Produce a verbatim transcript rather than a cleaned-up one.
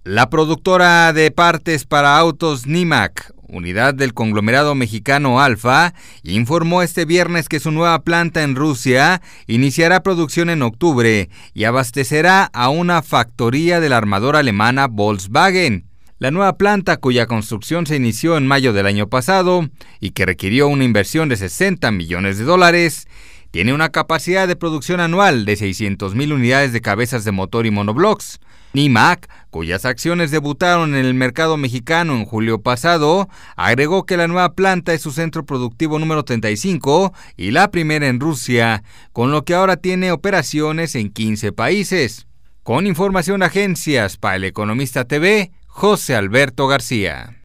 La productora de partes para autos Nemak, unidad del conglomerado mexicano Alfa, informó este viernes que su nueva planta en Rusia iniciará producción en octubre y abastecerá a una factoría de la armadora alemana Volkswagen. La nueva planta, cuya construcción se inició en mayo del año pasado y que requirió una inversión de sesenta millones de dólares, tiene una capacidad de producción anual de seiscientas mil unidades de cabezas de motor y monoblocks. Nemak, cuyas acciones debutaron en el mercado mexicano en julio pasado, agregó que la nueva planta es su centro productivo número treinta y cinco y la primera en Rusia, con lo que ahora tiene operaciones en quince países. Con información de agencias para El Economista T V, José Alberto García.